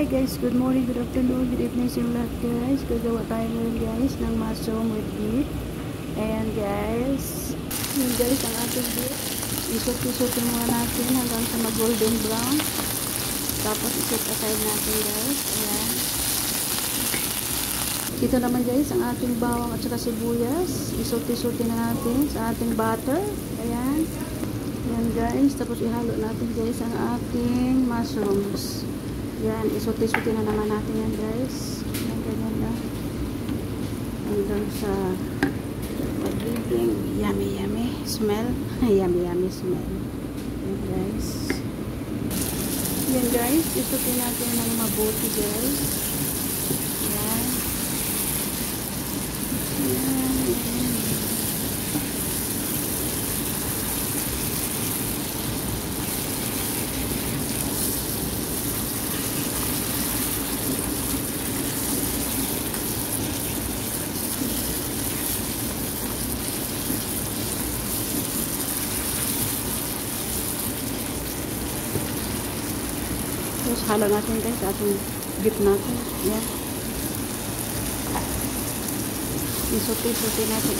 Hi guys, good morning, good afternoon, good evening sa lahat guys. Gagawa tayo ngayon guys ng mushroom with beef. Ayan guys. Yun guys, ang ating beef. Isot-isotin muna natin hanggang sa mag-golden brown. Tapos isot aside natin guys. Ayan. Ito naman guys, ang ating bawang at saka sibuyas. Isot-isotin na natin sa ating butter. Ayan. Ayan guys. Tapos ihalo natin guys ang ating mushrooms. Yan, isuti-suti na naman natin yan guys. Yan, ganyan lang. Hanggang sa magiging yummy smell. Yummy smell. Yan guys. Yan guys, isuti natin ng mabuti guys. Yan. Yan. Tapos halo natin guys ating beef natin. Yan. Isuti-suti natin.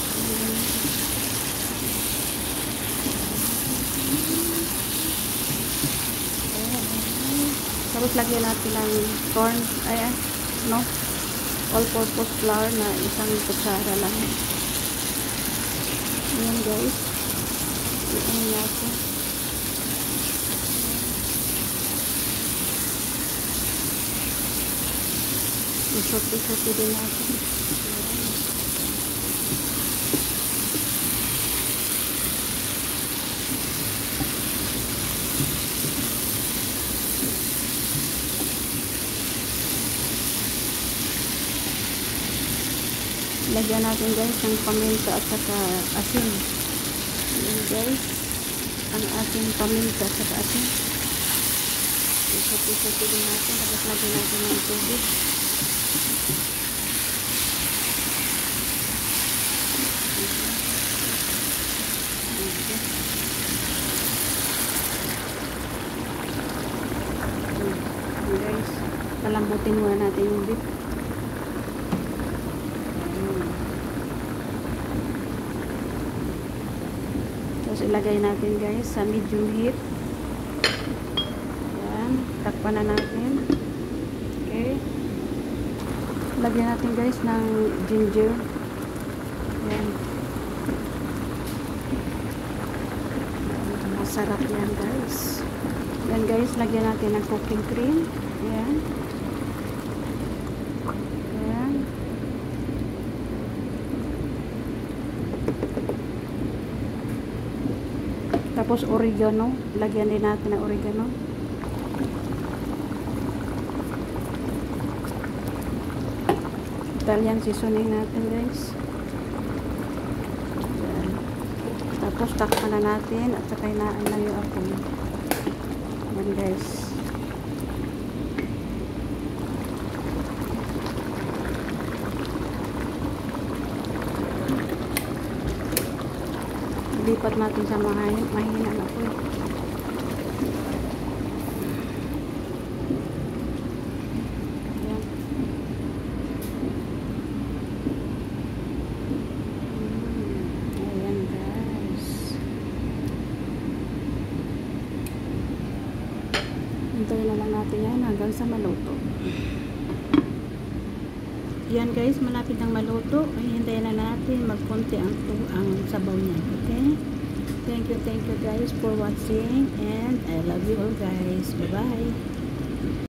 Tapos lagyan natin ng corn. Ayan. No? All-purpose flour na isang kutsara lang. Ayan guys. Ayan natin. Isot-isot din natin. Lagyan natin guys ng paminta at saka asin. Ayan guys. Ang ating paminta at saka asin. Isot-isot din natin. Tapos lagyan natin ng tubig. Guys, palambutin muna natin yung beef. Tapos ilagay natin guys sa medium heat. Ayan, takpan na natin. Okay. Lagyan natin guys ng ginger. Ayan. Masarap yan guys. Ayan guys, lagyan natin ng cooking cream. Ayan. Ayan. Tapos oregano. Lagyan din natin ng oregano. Italian seasoning natin guys. Ayan. Tapos takpan na natin at saka inaan lang yung apoy. Ayan guys. Lipat natin sa mahina na apoy. Hintayin na lang natin yan hanggang sa maluto. Yan guys, malapit nang maluto. Hintayin na natin magkonti ang sabaw niya. Okay? Thank you guys for watching and I love you all guys. Bye bye.